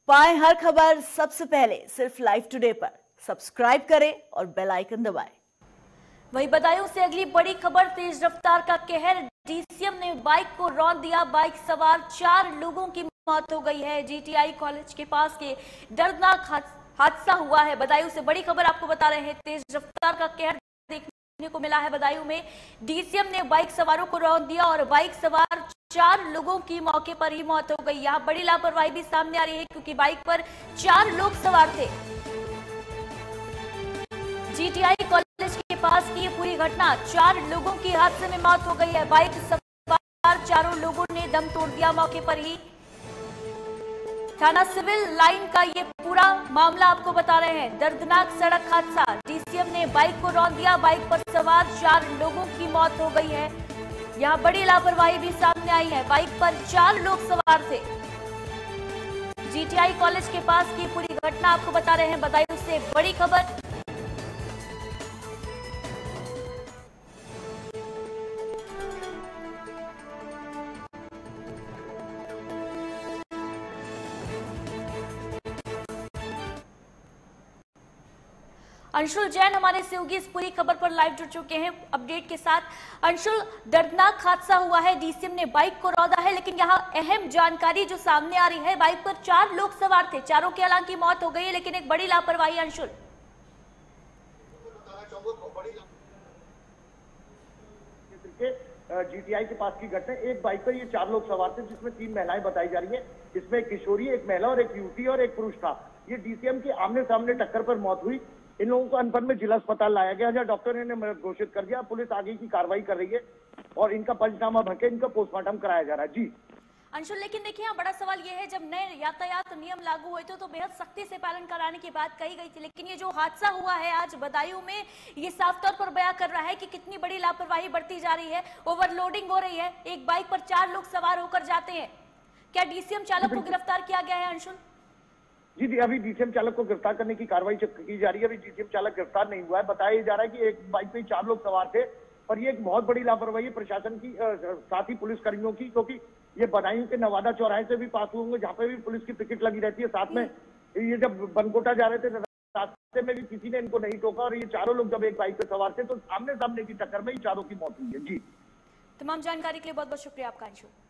पाएं हर खबर सबसे पहले सिर्फ लाइव टुडे पर। सब्सक्राइब करें और बेल आइकन दबाएं। वहीं बदायूं से अगली बड़ी खबर, तेज रफ्तार का कहर। डीसीएम ने बाइक को रौंद दिया, बाइक सवार 4 लोगों की मौत हो गई है। जीटीआई कॉलेज के पास के दर्दनाक हादसा हुआ है। बदायूं से बड़ी खबर आपको बता रहे हैं, तेज रफ्तार का कहर देखने को मिला है बदायूं में। डीसीएम ने बाइक सवारों को रौंद दिया और बाइक सवार 4 लोगों की मौके पर ही मौत हो गई। यहाँ बड़ी लापरवाही भी सामने आ रही है क्योंकि बाइक पर 4 लोग सवार थे। जीटीआई कॉलेज के पास की ये पूरी घटना, 4 लोगों की हादसे में मौत हो गई है। बाइक सवार 4 लोगों ने दम तोड़ दिया मौके पर ही। थाना सिविल लाइन का ये पूरा मामला आपको बता रहे हैं। दर्दनाक सड़क हादसा, डीसीएम ने बाइक को रौंद दिया, बाइक पर सवार 4 लोगों की मौत हो गई है। यहाँ बड़ी लापरवाही भी सामने आई है। बाइक पर 4 लोग सवार थे। जीटीआई कॉलेज के पास की पूरी घटना आपको बता रहे हैं। बदायूं से बड़ी खबर। अंशुल जैन हमारे सहयोगी इस पूरी खबर पर लाइव जुड़ चुके हैं अपडेट के साथ। अंशुल, दर्दनाक हादसा हुआ है, डीसीएम ने बाइक को रौंदा है, लेकिन यहाँ अहम जानकारी जो सामने आ रही है, बाइक पर 4 लोग सवार थे, चारों की हालांकि मौत हो गई है, लेकिन एक बड़ी लापरवाही। अंशुल, जीटीआई के पास की घटना, एक बाइक पर ये 4 लोग सवार थे, जिसमें 3 महिलाएं बताई जा रही है। इसमें एक किशोरी, एक महिला और एक युवती और एक पुरुष था। ये डीसीएम के आमने सामने टक्कर पर मौत हुई। इन लोगों को अनपढ़ में जिला अस्पताल लाया गया, जहां डॉक्टर ने घोषित कर दिया। पुलिस आगे की कार्रवाई कर रही है और इनका पंचनामा भर के इनका पोस्टमार्टम कराया जा रहा है। जी अंशुल, लेकिन देखिए यहाँ बड़ा सवाल यह है, जब नए यातायात नियम लागू हुए थे तो बेहद सख्ती से पालन कराने की बात कही गई थी, लेकिन ये जो हादसा हुआ है आज बदायूं में, ये साफ तौर पर बयां कर रहा है कि कितनी बड़ी लापरवाही बढ़ती जा रही है, ओवरलोडिंग हो रही है। एक बाइक पर 4 लोग सवार होकर जाते हैं। क्या डीसीएम चालक को गिरफ्तार किया गया है? अंशुल जी, अभी डीसीएम चालक को गिरफ्तार करने की कार्रवाई की जा रही है। अभी डीसीएम चालक गिरफ्तार नहीं हुआ है। बताया जा रहा है कि एक बाइक पे 4 लोग सवार थे और ये एक बहुत बड़ी लापरवाही प्रशासन की, साथ ही पुलिस कर्मियों की, क्योंकि ये बदायूं के नवादा चौराहे से भी पास होंगे, जहाँ पे भी पुलिस की पिकेट लगी रहती है। साथ में ये जब बनकोटा जा रहे थे, रास्ते में भी किसी ने इनको नहीं टोका और ये 4 लोग जब एक बाइक पे सवार थे तो आमने सामने की टक्कर में ही 4 की मौत हुई है। जी, तमाम जानकारी के लिए बहुत बहुत शुक्रिया आपका अंशुल।